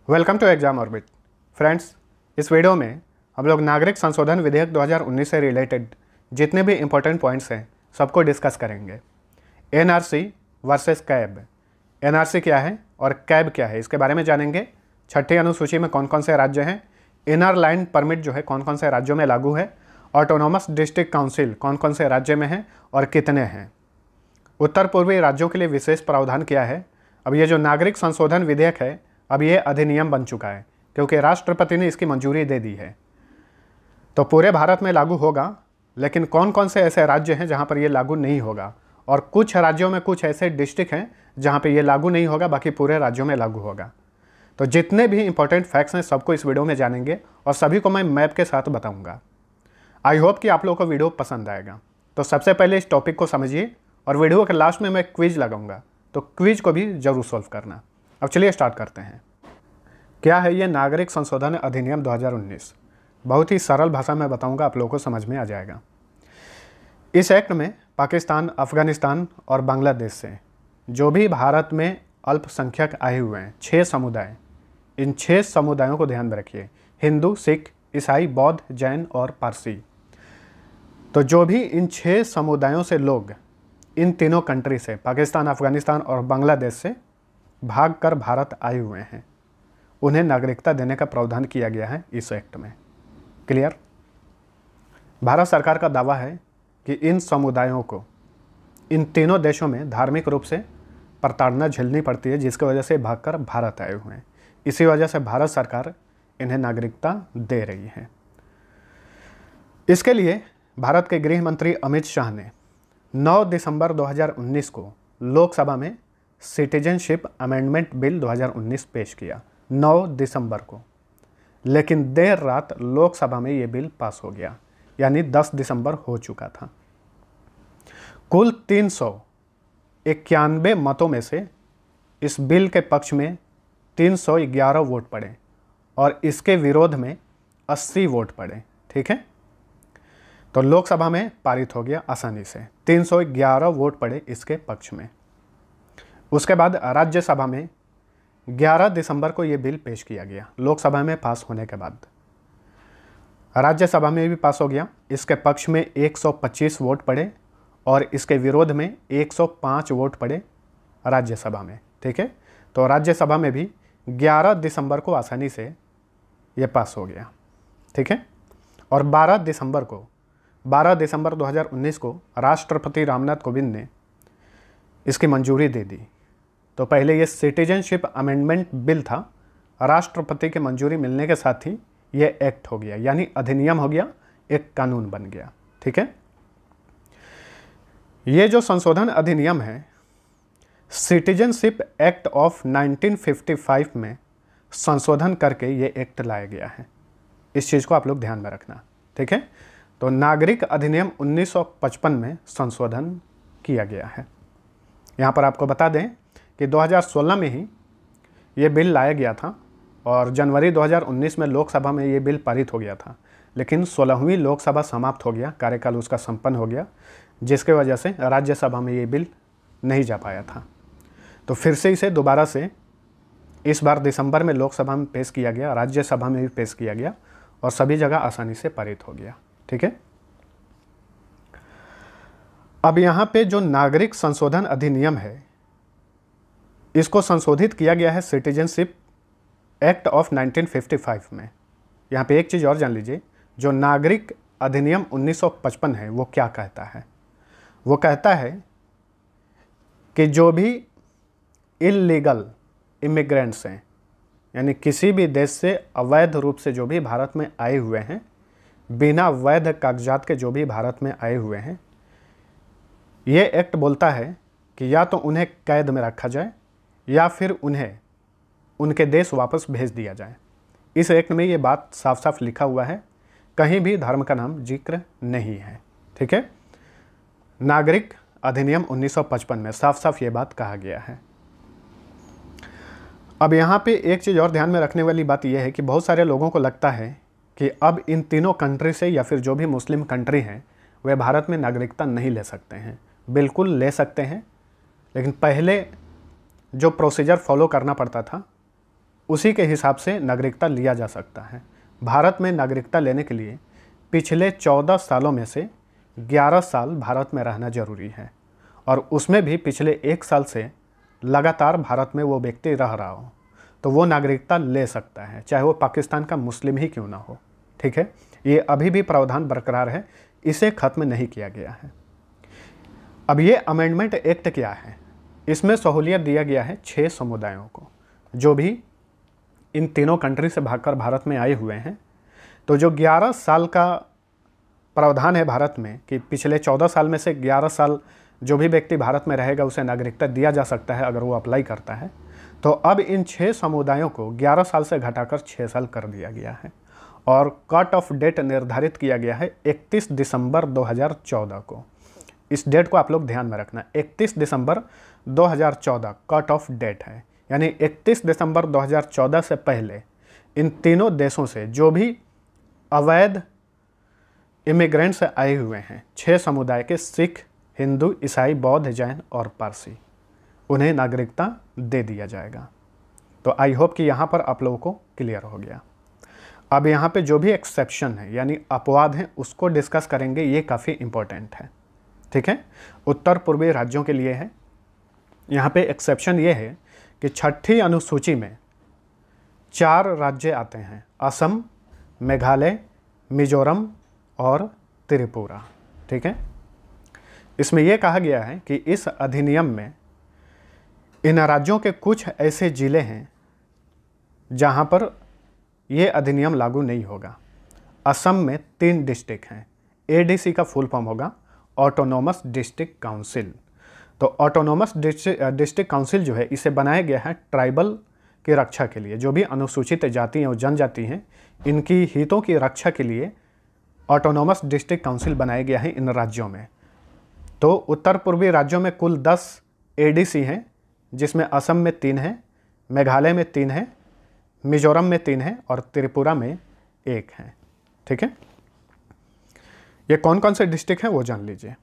Welcome to Exam Orbit. Friends, इस video में हम लोग नागरिक संशोधन विधेयक 2019 से रिलेटेड जितने भी इंपॉर्टेंट पॉइंट्स हैं सबको डिस्कस करेंगे। NRC versus cab. एनआरसी क्या है और कैब क्या है इसके बारे में जानेंगे। छठी अनुसूची में कौन कौन से राज्य हैं, इनर लाइन परमिट जो है कौन कौन से राज्यों में लागू है, ऑटोनोमस डिस्ट्रिक्ट काउंसिल कौन कौन से राज्य में हैं और कितने हैं, उत्तर पूर्वी राज्यों के लिए विशेष प्रावधान क्या है। अब ये जो नागरिक संशोधन विधेयक है अब ये अधिनियम बन चुका है क्योंकि राष्ट्रपति ने इसकी मंजूरी दे दी है, तो पूरे भारत में लागू होगा। लेकिन कौन कौन से ऐसे राज्य हैं जहां पर ये लागू नहीं होगा, और कुछ राज्यों में कुछ ऐसे डिस्ट्रिक्ट हैं जहां पे ये लागू नहीं होगा, बाकी पूरे राज्यों में लागू होगा। तो जितने भी इंपॉर्टेंट फैक्ट्स हैं सबको इस वीडियो में जानेंगे और सभी को मैं मैप के साथ बताऊँगा। आई होप कि आप लोगों को वीडियो पसंद आएगा। तो सबसे पहले इस टॉपिक को समझिए और वीडियो के लास्ट में मैं क्विज लगाऊंगा, तो क्विज को भी जरूर सॉल्व करना। अब चलिए स्टार्ट करते हैं। क्या है ये नागरिक संशोधन अधिनियम 2019? बहुत ही सरल भाषा में बताऊंगा, आप लोगों को समझ में आ जाएगा। इस एक्ट में पाकिस्तान, अफगानिस्तान और बांग्लादेश से जो भी भारत में अल्पसंख्यक आए हुए हैं 6 समुदाय, इन 6 समुदायों को ध्यान में रखिए। हिंदू, सिख, ईसाई, बौद्ध, जैन और पारसी। तो जो भी इन 6 समुदायों से लोग इन तीनों कंट्री से, पाकिस्तान, अफगानिस्तान और बांग्लादेश से भागकर भारत आए हुए हैं, उन्हें नागरिकता देने का प्रावधान किया गया है इस एक्ट में। क्लियर? भारत सरकार का दावा है कि इन समुदायों को इन तीनों देशों में धार्मिक रूप से प्रताड़ना झेलनी पड़ती है, जिसकी वजह से भागकर भारत आए हुए हैं। इसी वजह से भारत सरकार इन्हें नागरिकता दे रही है। इसके लिए भारत के गृह मंत्री अमित शाह ने 9 दिसंबर 2019 को लोकसभा में सिटीजनशिप अमेंडमेंट बिल 2019 पेश किया, 9 दिसंबर को। लेकिन देर रात लोकसभा में ये बिल पास हो गया, यानी 10 दिसंबर हो चुका था। कुल 391 मतों में से इस बिल के पक्ष में 311 वोट पड़े और इसके विरोध में 80 वोट पड़े। ठीक है, तो लोकसभा में पारित हो गया आसानी से, 311 वोट पड़े इसके पक्ष में। उसके बाद राज्यसभा में 11 दिसंबर को ये बिल पेश किया गया। लोकसभा में पास होने के बाद राज्यसभा में भी पास हो गया। इसके पक्ष में 125 वोट पड़े और इसके विरोध में 105 वोट पड़े राज्यसभा में। ठीक है, तो राज्यसभा में भी 11 दिसंबर को आसानी से ये पास हो गया। ठीक है, और 12 दिसंबर 2019 को राष्ट्रपति रामनाथ कोविंद ने इसकी मंजूरी दे दी। तो पहले ये सिटीजनशिप अमेंडमेंट बिल था, राष्ट्रपति की मंजूरी मिलने के साथ ही ये एक्ट हो गया, यानी अधिनियम हो गया, एक कानून बन गया। ठीक है, ये जो संशोधन अधिनियम है सिटीजनशिप एक्ट ऑफ 1955 में संशोधन करके ये एक्ट लाया गया है। इस चीज़ को आप लोग ध्यान में रखना। ठीक है, तो नागरिक अधिनियम 1955 में संशोधन किया गया है। यहाँ पर आपको बता दें कि 2016 में ही ये बिल लाया गया था और जनवरी 2019 में लोकसभा में ये बिल पारित हो गया था। लेकिन 16वीं लोकसभा समाप्त हो गया, कार्यकाल उसका संपन्न हो गया, जिसके वजह से राज्यसभा में ये बिल नहीं जा पाया था। तो फिर से इसे दोबारा से इस बार दिसंबर में लोकसभा में पेश किया गया, राज्यसभा में भी पेश किया गया और सभी जगह आसानी से पारित हो गया। ठीक है, अब यहाँ पे जो नागरिक संशोधन अधिनियम है इसको संशोधित किया गया है सिटीजनशिप एक्ट ऑफ 1955 में। यहाँ पे एक चीज़ और जान लीजिए, जो नागरिक अधिनियम 1955 है वो क्या कहता है। वो कहता है कि जो भी इल्लीगल इमिग्रेंट्स हैं, यानी किसी भी देश से अवैध रूप से जो भी भारत में आए हुए हैं, बिना वैध कागजात के जो भी भारत में आए हुए हैं, ये एक्ट बोलता है कि या तो उन्हें कैद में रखा जाए या फिर उन्हें उनके देश वापस भेज दिया जाए। इस एक्ट में ये बात साफ साफ लिखा हुआ है, कहीं भी धर्म का नाम जिक्र नहीं है। ठीक है, नागरिक अधिनियम 1955 में साफ साफ ये बात कहा गया है। अब यहाँ पे एक चीज़ और ध्यान में रखने वाली बात यह है कि बहुत सारे लोगों को लगता है कि अब इन तीनों कंट्री से या फिर जो भी मुस्लिम कंट्री हैं वे भारत में नागरिकता नहीं ले सकते हैं। बिल्कुल ले सकते हैं, लेकिन पहले जो प्रोसीजर फॉलो करना पड़ता था उसी के हिसाब से नागरिकता लिया जा सकता है। भारत में नागरिकता लेने के लिए पिछले 14 सालों में से 11 साल भारत में रहना जरूरी है, और उसमें भी पिछले 1 साल से लगातार भारत में वो व्यक्ति रह रहा हो तो वो नागरिकता ले सकता है, चाहे वो पाकिस्तान का मुस्लिम ही क्यों ना हो। ठीक है, ये अभी भी प्रावधान बरकरार है, इसे ख़त्म नहीं किया गया है। अब ये अमेंडमेंट एक्ट क्या है? इसमें सहूलियत दिया गया है 6 समुदायों को, जो भी इन तीनों कंट्री से भागकर भारत में आए हुए हैं। तो जो 11 साल का प्रावधान है भारत में कि पिछले 14 साल में से 11 साल जो भी व्यक्ति भारत में रहेगा उसे नागरिकता दिया जा सकता है अगर वो अप्लाई करता है। तो अब इन 6 समुदायों को 11 साल से घटाकर 6 साल कर दिया गया है, और कट ऑफ डेट निर्धारित किया गया है 31 दिसंबर 2014 को। इस डेट को आप लोग ध्यान में रखना, 31 दिसंबर 2014 कट ऑफ डेट है, यानी 31 दिसंबर 2014 से पहले इन तीनों देशों से जो भी अवैध इमिग्रेंट्स आए हुए हैं, 6 समुदाय के सिख, हिंदू, ईसाई, बौद्ध, जैन और पारसी, उन्हें नागरिकता दे दिया जाएगा। तो आई होप कि यहाँ पर आप लोगों को क्लियर हो गया। अब यहाँ पे जो भी एक्सेप्शन है यानी अपवाद हैं उसको डिस्कस करेंगे, ये काफ़ी इम्पोर्टेंट है। ठीक है, उत्तर पूर्वी राज्यों के लिए है। यहाँ पे एक्सेप्शन ये है कि 6ठी अनुसूची में 4 राज्य आते हैं, असम, मेघालय, मिजोरम और त्रिपुरा। ठीक है, इसमें यह कहा गया है कि इस अधिनियम में इन राज्यों के कुछ ऐसे ज़िले हैं जहां पर यह अधिनियम लागू नहीं होगा। असम में 3 डिस्ट्रिक्ट हैं, एडीसी का फुल फॉर्म होगा ऑटोनोमस डिस्ट्रिक्ट काउंसिल। तो ऑटोनोमस डिस्ट्रिक्ट काउंसिल जो है इसे बनाया गया है ट्राइबल की रक्षा के लिए, जो भी अनुसूचित जाति और जनजाति हैं इनकी हितों की रक्षा के लिए ऑटोनोमस डिस्ट्रिक्ट काउंसिल बनाया गया है इन राज्यों में। तो उत्तर पूर्वी राज्यों में कुल 10 एडीसी हैं, जिसमें असम में 3 हैं, मेघालय में 3 हैं, मिजोरम में 3 हैं और त्रिपुरा में 1 है। ठीक है, ये कौन कौन से डिस्ट्रिक्ट हैं वो जान लीजिए।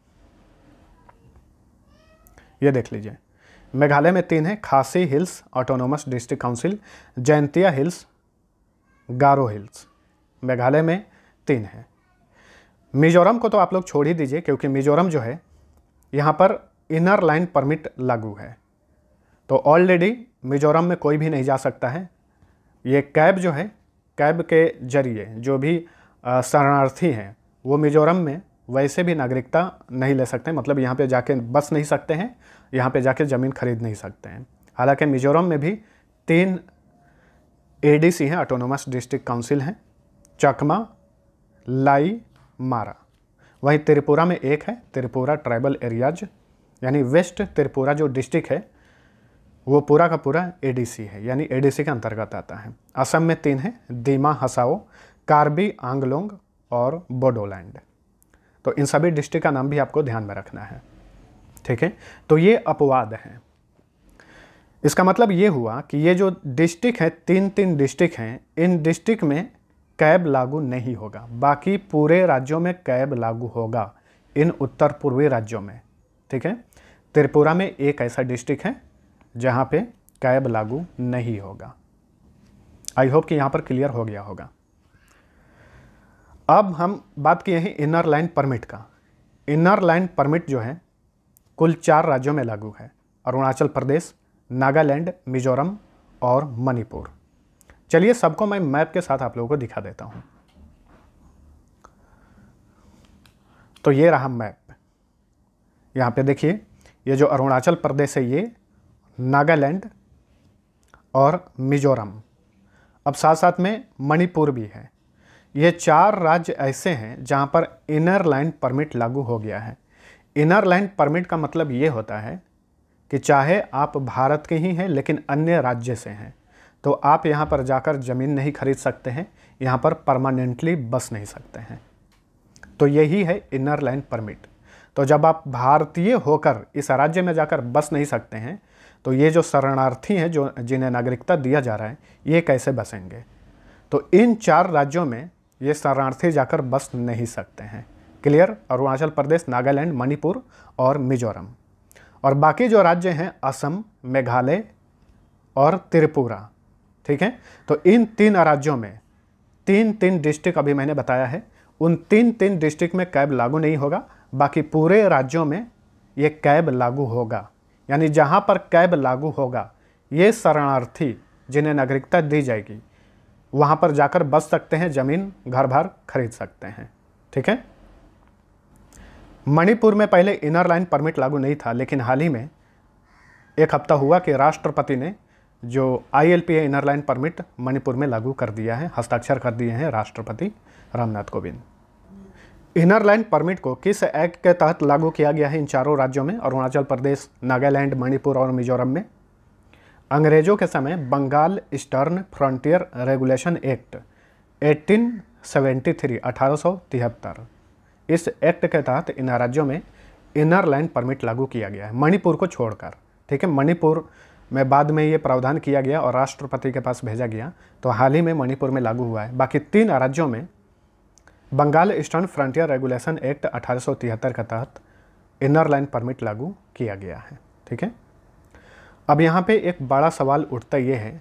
ये देख लीजिए, मेघालय में 3 है, Khasi Hills Autonomous district Council, Jaintia Hills, Garo Hills, Meghalaya में 3 है। मिजोरम को तो आप लोग छोड़ ही दीजिए, क्योंकि मिजोरम जो है यहाँ पर इनर लाइन परमिट लागू है, तो ऑलरेडी मिजोरम में कोई भी नहीं जा सकता है। ये कैब जो है, कैब के जरिए जो भी शरणार्थी हैं वो मिजोरम में वैसे भी नागरिकता नहीं ले सकते, मतलब यहाँ पे जाके बस नहीं सकते हैं, यहाँ पे जाके ज़मीन खरीद नहीं सकते हैं। हालांकि मिजोरम में भी 3 एडीसी हैं, ऑटोनोमस डिस्ट्रिक्ट काउंसिल हैं, चकमा, लाई, मारा। वहीं त्रिपुरा में 1 है, त्रिपुरा ट्राइबल एरियाज, यानी वेस्ट त्रिपुरा जो डिस्ट्रिक्ट है वो पूरा का पूरा एडीसी है, यानी एडीसी के अंतर्गत आता है। असम में 3 है, दीमा हसाओ, कार्बी आंगलोंग और बोडोलैंड। तो इन सभी डिस्ट्रिक्ट का नाम भी आपको ध्यान में रखना है। ठीक है, तो ये अपवाद हैं। इसका मतलब ये हुआ कि ये जो डिस्ट्रिक्ट है, 3 डिस्ट्रिक्ट हैं, इन डिस्ट्रिक्ट में कैब लागू नहीं होगा, बाकी पूरे राज्यों में कैब लागू होगा, इन उत्तर पूर्वी राज्यों में। ठीक है, त्रिपुरा में 1 ऐसा डिस्ट्रिक्ट है जहाँ पे कैब लागू नहीं होगा। आई होप कि यहाँ पर क्लियर हो गया होगा। अब हम बात किए हैं इनर लाइन परमिट का। इनर लाइन परमिट जो है कुल 4 राज्यों में लागू है, अरुणाचल प्रदेश, नागालैंड, मिजोरम और मणिपुर। चलिए सबको मैं मैप के साथ आप लोगों को दिखा देता हूं। तो ये रहा मैप, यहाँ पे देखिए, ये जो अरुणाचल प्रदेश है ये, नागालैंड और मिजोरम, अब साथ साथ में मणिपुर भी है। ये 4 राज्य ऐसे हैं जहाँ पर इनर लाइन परमिट लागू हो गया है। इनर लाइन परमिट का मतलब ये होता है कि चाहे आप भारत के ही हैं लेकिन अन्य राज्य से हैं, तो आप यहाँ पर जाकर ज़मीन नहीं खरीद सकते हैं, यहाँ पर परमानेंटली बस नहीं सकते हैं। तो यही है इनर लाइन परमिट। तो जब आप भारतीय होकर इस राज्य में जाकर बस नहीं सकते हैं, तो ये जो शरणार्थी हैं जो जिन्हें नागरिकता दिया जा रहा है, ये कैसे बसेंगे? तो इन 4 राज्यों में ये शरणार्थी जाकर बस नहीं सकते हैं। क्लियर? अरुणाचल प्रदेश, नागालैंड, मणिपुर और मिजोरम। और बाकी जो राज्य हैं असम, मेघालय और त्रिपुरा, ठीक है। तो इन 3 राज्यों में 3 डिस्ट्रिक्ट अभी मैंने बताया है, उन 3 डिस्ट्रिक्ट में कैब लागू नहीं होगा, बाकी पूरे राज्यों में ये कैब लागू होगा। यानी जहाँ पर कैब लागू होगा, ये शरणार्थी जिन्हें नागरिकता दी जाएगी वहाँ पर जाकर बस सकते हैं, ज़मीन घर भर खरीद सकते हैं, ठीक है। मणिपुर में पहले इनर लाइन परमिट लागू नहीं था, लेकिन हाल ही में एक हफ्ता हुआ कि राष्ट्रपति ने जो ILPA inner line permit Manipur में लागू कर दिया है, हस्ताक्षर कर दिए हैं राष्ट्रपति Ramnath Kovind. Inner line permit को किस एक्ट के तहत लागू किया गया है इन 4 राज्यों में? अरुणाचल प्रदेश, नागालैंड, मणिपुर और मिजोरम में। अंग्रेजों के समय Bengal Eastern Frontier Regulation Act 1873 इस एक्ट के तहत इन राज्यों में इनर लाइन परमिट लागू किया गया है, मणिपुर को छोड़कर, ठीक है। मणिपुर में बाद में ये प्रावधान किया गया और राष्ट्रपति के पास भेजा गया, तो हाल ही में मणिपुर में लागू हुआ है। बाकी 3 राज्यों में Bengal Eastern Frontier Regulation Act 1873 के तहत इनर लाइन परमिट लागू किया गया है, ठीक है। अब यहाँ पे एक बड़ा सवाल उठता ये है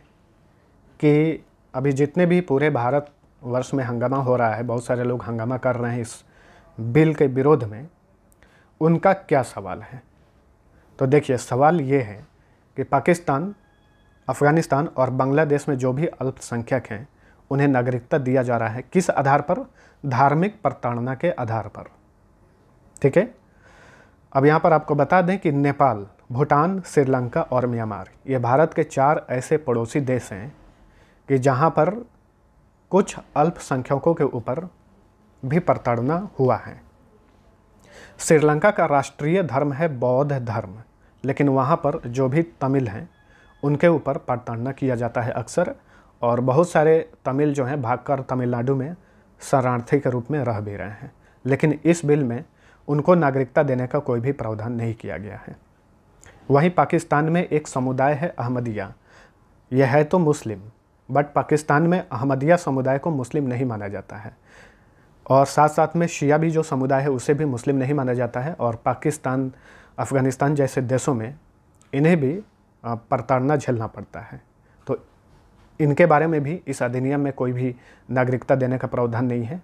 कि अभी जितने भी पूरे भारत वर्ष में हंगामा हो रहा है, बहुत सारे लोग हंगामा कर रहे हैं इस बिल के विरोध में, उनका क्या सवाल है? तो देखिए, सवाल ये है कि पाकिस्तान, अफ़गानिस्तान और बांग्लादेश में जो भी अल्पसंख्यक हैं उन्हें नागरिकता दिया जा रहा है, किस आधार पर? धार्मिक प्रताड़ना के आधार पर, ठीक है। अब यहाँ पर आपको बता दें कि नेपाल, भूटान, श्रीलंका और म्यांमार, ये भारत के 4 ऐसे पड़ोसी देश हैं कि जहाँ पर कुछ अल्पसंख्यकों के ऊपर भी प्रताड़ना हुआ है। श्रीलंका का राष्ट्रीय धर्म है बौद्ध धर्म, लेकिन वहाँ पर जो भी तमिल हैं उनके ऊपर प्रताड़ना किया जाता है अक्सर, और बहुत सारे तमिल जो हैं भागकर तमिलनाडु में शरणार्थी के रूप में रह भी रहे हैं, लेकिन इस बिल में उनको नागरिकता देने का कोई भी प्रावधान नहीं किया गया है। वहीं पाकिस्तान में एक समुदाय है अहमदिया, यह है तो मुस्लिम, बट पाकिस्तान में अहमदिया समुदाय को मुस्लिम नहीं माना जाता है, और साथ साथ में शिया भी जो समुदाय है उसे भी मुस्लिम नहीं माना जाता है, और पाकिस्तान, अफ़गानिस्तान जैसे देशों में इन्हें भी प्रताड़ना झेलना पड़ता है। तो इनके बारे में भी इस अधिनियम में कोई भी नागरिकता देने का प्रावधान नहीं है।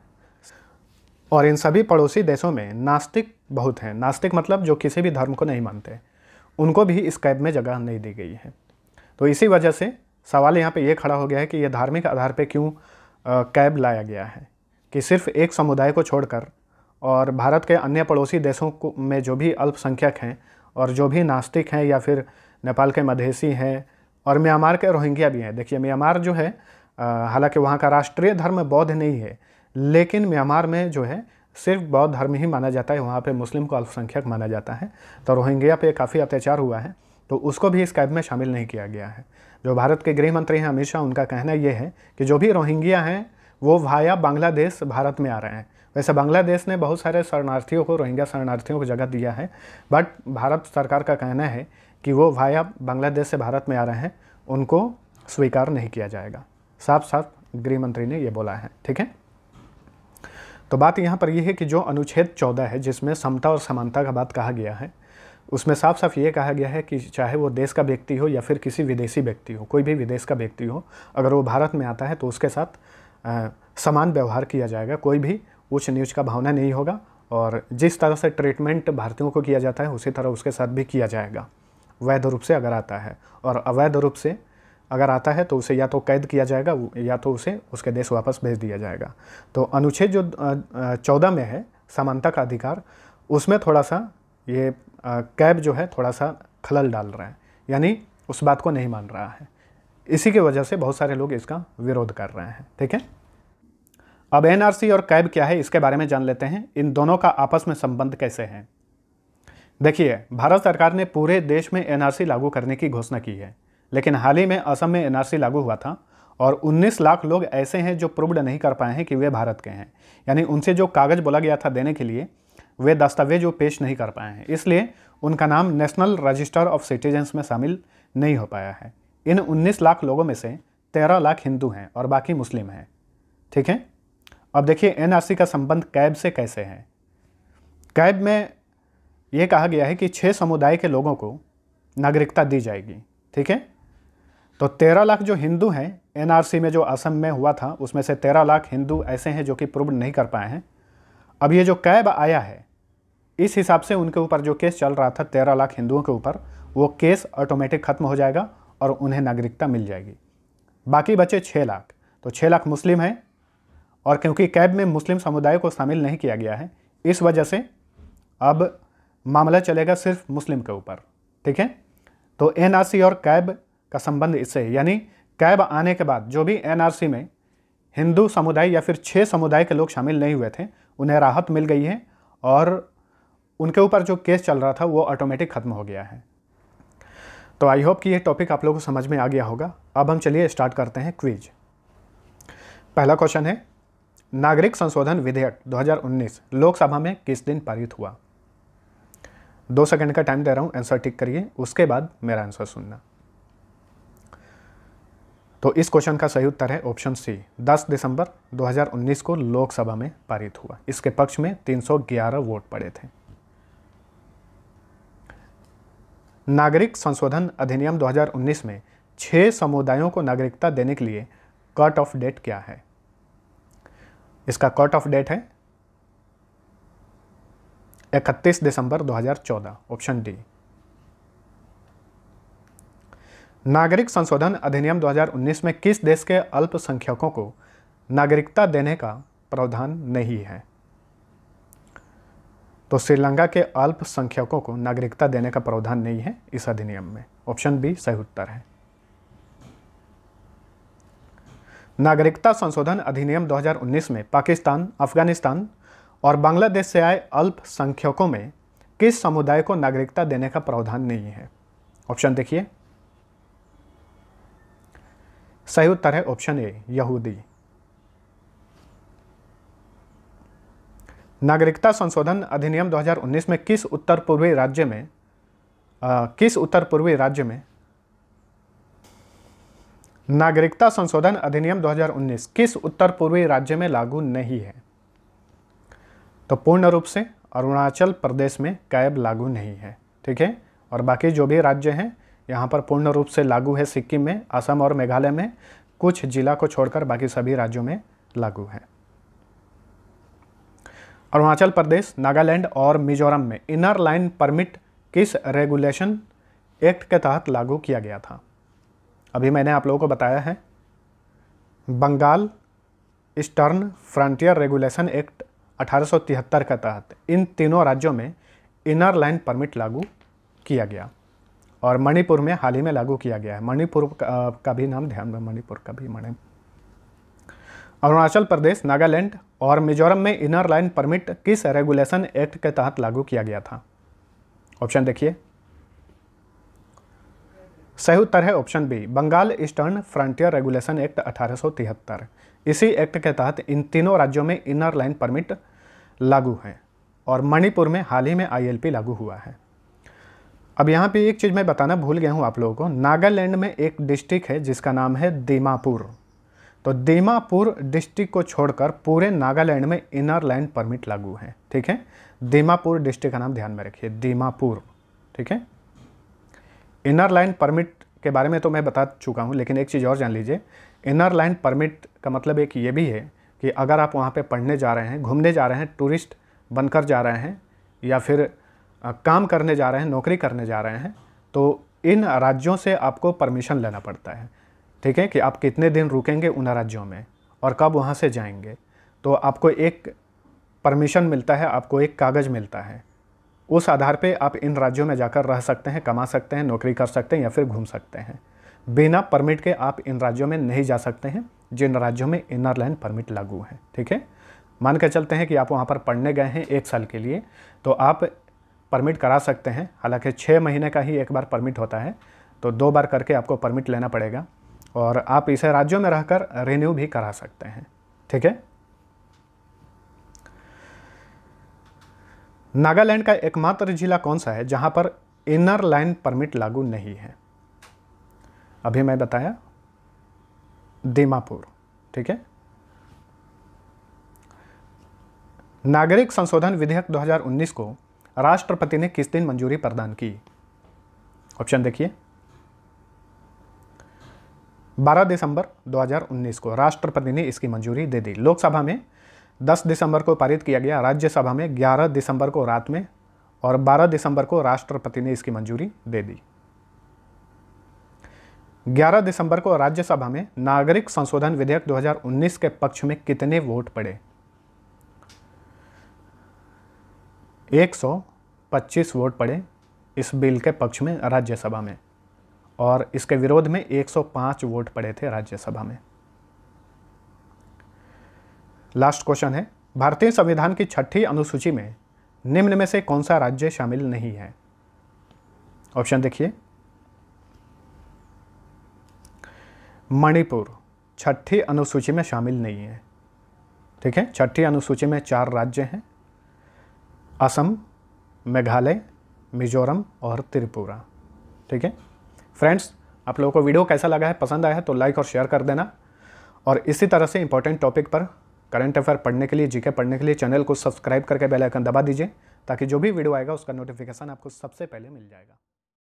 और इन सभी पड़ोसी देशों में नास्तिक बहुत हैं, नास्तिक मतलब जो किसी भी धर्म को नहीं मानते, उनको भी इस कैब में जगह नहीं दी गई है। तो इसी वजह से सवाल यहाँ पे ये खड़ा हो गया है कि ये धार्मिक आधार पे क्यों कैब लाया गया है, कि सिर्फ एक समुदाय को छोड़कर और भारत के अन्य पड़ोसी देशों को में जो भी अल्पसंख्यक हैं और जो भी नास्तिक हैं या फिर नेपाल के मधेसी हैं और म्यांमार के रोहिंग्या भी हैं। देखिए, म्यांमार जो है हालांकि वहाँ का राष्ट्रीय धर्म बौद्ध नहीं है, लेकिन म्यांमार में जो है सिर्फ बौद्ध धर्म ही माना जाता है, वहाँ पे मुस्लिम को अल्पसंख्यक माना जाता है। तो रोहिंग्या पे काफ़ी अत्याचार हुआ है, तो उसको भी इस कैब में शामिल नहीं किया गया है। जो भारत के गृह मंत्री हैं अमित शाह, उनका कहना ये है कि जो भी रोहिंग्या हैं वो वाया बांग्लादेश भारत में आ रहे हैं। वैसे बांग्लादेश ने बहुत सारे शरणार्थियों को, रोहिंग्या शरणार्थियों को जगह दिया है, बट भारत सरकार का कहना है कि वो वाया बांग्लादेश से भारत में आ रहे हैं, उनको स्वीकार नहीं किया जाएगा। साफ साफ गृह मंत्री ने ये बोला है, ठीक है। तो बात यहाँ पर यह है कि जो अनुच्छेद 14 है, जिसमें समता और समानता का बात कहा गया है, उसमें साफ साफ ये कहा गया है कि चाहे वो देश का व्यक्ति हो या फिर किसी विदेशी व्यक्ति हो, कोई भी विदेश का व्यक्ति हो, अगर वो भारत में आता है तो उसके साथ समान व्यवहार किया जाएगा, कोई भी ऊंच नीच का भावना नहीं होगा, और जिस तरह से ट्रीटमेंट भारतीयों को किया जाता है उसी तरह उसके साथ भी किया जाएगा, वैध रूप से अगर आता है। और अवैध रूप से अगर आता है तो उसे या तो कैद किया जाएगा या तो उसे उसके देश वापस भेज दिया जाएगा। तो अनुच्छेद जो 14 में है समानता का अधिकार, उसमें थोड़ा सा ये कैब जो है थोड़ा सा खलल डाल रहा है, यानी उस बात को नहीं मान रहा है। इसी की वजह से बहुत सारे लोग इसका विरोध कर रहे हैं, ठीक है। अब एनआरसी और कैब क्या है, इसके बारे में जान लेते हैं। इन दोनों का आपस में संबंध कैसे है। देखिए, भारत सरकार ने पूरे देश में एनआरसी लागू करने की घोषणा की है, लेकिन हाल ही में असम में एनआरसी लागू हुआ था और 19 लाख लोग ऐसे हैं जो प्रूव्ड नहीं कर पाए हैं कि वे भारत के हैं, यानी उनसे जो कागज़ बोला गया था देने के लिए वे दस्तावेज वो पेश नहीं कर पाए हैं, इसलिए उनका नाम नेशनल रजिस्टर ऑफ सिटीजन्स में शामिल नहीं हो पाया है। इन 19 लाख लोगों में से 13 लाख हिंदू हैं और बाकी मुस्लिम हैं, ठीक है। अब देखिए एनआरसी का संबंध कैब से कैसे है। कैब में ये कहा गया है कि 6 समुदाय के लोगों को नागरिकता दी जाएगी, ठीक है। तो 13 लाख जो हिंदू हैं एनआरसी में, जो असम में हुआ था, उसमें से 13 लाख हिंदू ऐसे हैं जो कि प्रूव नहीं कर पाए हैं। अब ये जो कैब आया है, इस हिसाब से उनके ऊपर जो केस चल रहा था 13 लाख हिंदुओं के ऊपर, वो केस ऑटोमेटिक खत्म हो जाएगा और उन्हें नागरिकता मिल जाएगी। बाकी बचे 6 लाख, तो 6 लाख मुस्लिम हैं, और क्योंकि कैब में मुस्लिम समुदाय को शामिल नहीं किया गया है, इस वजह से अब मामला चलेगा सिर्फ मुस्लिम के ऊपर। ठीक है, तो एनआरसी और कैब का संबंध इससे है, यानी कैब आने के बाद जो भी एनआरसी में हिंदू समुदाय या फिर 6 समुदाय के लोग शामिल नहीं हुए थे, उन्हें राहत मिल गई है और उनके ऊपर जो केस चल रहा था वो ऑटोमेटिक खत्म हो गया है। तो आई होप कि ये टॉपिक आप लोगों को समझ में आ गया होगा। अब हम चलिए स्टार्ट करते हैं क्विज। पहला क्वेश्चन है, नागरिक संशोधन विधेयक 2019 लोकसभा में किस दिन पारित हुआ? 2 सेकंड का टाइम दे रहा हूं, आंसर टिक करिए, उसके बाद मेरा आंसर सुनना। तो इस क्वेश्चन का सही उत्तर है ऑप्शन सी, 10 दिसंबर 2019 को लोकसभा में पारित हुआ। इसके पक्ष में 311 वोट पड़े थे। नागरिक संशोधन अधिनियम 2019 में 6 समुदायों को नागरिकता देने के लिए कट ऑफ डेट क्या है? इसका कट ऑफ डेट है 31 दिसंबर 2014, ऑप्शन डी। नागरिक संशोधन अधिनियम 2019 में किस देश के अल्पसंख्यकों को नागरिकता देने का प्रावधान नहीं है? तो श्रीलंका के अल्पसंख्यकों को नागरिकता देने का प्रावधान नहीं है इस अधिनियम में, ऑप्शन बी सही उत्तर है। नागरिकता संशोधन अधिनियम 2019 में पाकिस्तान, अफगानिस्तान और बांग्लादेश से आए अल्पसंख्यकों में किस समुदाय को नागरिकता देने का प्रावधान नहीं है? ऑप्शन देखिए, सही उत्तर है ऑप्शन ए, यहूदी। नागरिकता संशोधन अधिनियम 2019 में किस उत्तर पूर्वी राज्य में नागरिकता संशोधन अधिनियम 2019 किस उत्तर पूर्वी राज्य में लागू नहीं है? तो पूर्ण रूप से अरुणाचल प्रदेश में कैब लागू नहीं है। ठीक है, और बाकी जो भी राज्य हैं यहाँ पर पूर्ण रूप से लागू है। सिक्किम में, असम और मेघालय में, कुछ जिला को छोड़कर बाकी सभी राज्यों में लागू है। अरुणाचल प्रदेश, नागालैंड और मिजोरम में इनर लाइन परमिट किस रेगुलेशन एक्ट के तहत लागू किया गया था? अभी मैंने आप लोगों को बताया है, Bengal Eastern Frontier Regulation Act 1873 के तहत इन तीनों राज्यों में इनर लाइन परमिट लागू किया गया, और मणिपुर में हाल ही में लागू किया गया है। मणिपुर का भी नाम ध्यान में, मणिपुर का भी अरुणाचल प्रदेश, नागालैंड और मिजोरम में इनर लाइन परमिट किस रेगुलेशन एक्ट के तहत लागू किया गया था? ऑप्शन देखिए, सही उत्तर है option B, Bengal Eastern Frontier Regulation Act 1873। इसी एक्ट के तहत इन तीनों राज्यों में इनर लाइन परमिट लागू है, और मणिपुर में हाल ही में ILP लागू हुआ है। अब यहाँ पे एक चीज़ मैं बताना भूल गया हूँ आप लोगों को, नागालैंड में एक डिस्ट्रिक्ट है जिसका नाम है दीमापुर। तो दीमापुर डिस्ट्रिक्ट को छोड़कर पूरे नागालैंड में इनर लाइन परमिट लागू है। ठीक है, दीमापुर डिस्ट्रिक्ट का नाम ध्यान में रखिए, दीमापुर। ठीक है, इनर लाइन परमिट के बारे में तो मैं बता चुका हूँ, लेकिन एक चीज़ और जान लीजिए, इनर लाइन परमिट का मतलब एक ये भी है कि अगर आप वहाँ पे पढ़ने जा रहे हैं, घूमने जा रहे हैं, टूरिस्ट बनकर जा रहे हैं, या फिर काम करने जा रहे हैं, नौकरी करने जा रहे हैं, तो इन राज्यों से आपको परमिशन लेना पड़ता है। ठीक है, कि आप कितने दिन रुकेंगे उन राज्यों में और कब वहाँ से जाएंगे, तो आपको एक परमिशन मिलता है, आपको एक कागज़ मिलता है। उस आधार पे आप इन राज्यों में जाकर रह सकते हैं, कमा सकते हैं, नौकरी कर सकते हैं या फिर घूम सकते हैं। बिना परमिट के आप इन राज्यों में नहीं जा सकते हैं जिन राज्यों में इनर लाइन परमिट लागू है। ठीक है, मान के चलते हैं कि आप वहाँ पर पढ़ने गए हैं 1 साल के लिए, तो आप परमिट करा सकते हैं। हालांकि 6 महीने का ही एक बार परमिट होता है, तो 2 बार करके आपको परमिट लेना पड़ेगा, और आप इसे राज्यों में रहकर रिन्यू भी करा सकते हैं। ठीक है, नागालैंड का एकमात्र जिला कौन सा है जहां पर इनर लाइन परमिट लागू नहीं है? अभी मैं बताया, दीमापुर। ठीक है, नागरिक संशोधन विधेयक 2019 को राष्ट्रपति ने किस दिन मंजूरी प्रदान की? ऑप्शन देखिए, 12 दिसंबर 2019 को राष्ट्रपति ने इसकी मंजूरी दे दी। लोकसभा में 10 दिसंबर को पारित किया गया, राज्यसभा में 11 दिसंबर को रात में और 12 दिसंबर को राष्ट्रपति ने इसकी मंजूरी दे दी। 11 दिसंबर को राज्यसभा में नागरिक संशोधन विधेयक 2019 के पक्ष में कितने वोट पड़े? 125 वोट पड़े इस बिल के पक्ष में राज्यसभा में, और इसके विरोध में 105 वोट पड़े थे राज्यसभा में। लास्ट क्वेश्चन है, भारतीय संविधान की 6ठी अनुसूची में निम्न में से कौन सा राज्य शामिल नहीं है? ऑप्शन देखिए, मणिपुर 6ठी अनुसूची में शामिल नहीं है। ठीक है, 6ठी अनुसूची में 4 राज्य हैं, असम, मेघालय, मिजोरम और त्रिपुरा। ठीक है फ्रेंड्स, आप लोगों को वीडियो कैसा लगा है, पसंद आया है तो लाइक और शेयर कर देना, और इसी तरह से इंपॉर्टेंट टॉपिक पर करंट अफेयर पढ़ने के लिए, जीके पढ़ने के लिए चैनल को सब्सक्राइब करके बेल आइकन दबा दीजिए, ताकि जो भी वीडियो आएगा उसका नोटिफिकेशन आपको सबसे पहले मिल जाएगा।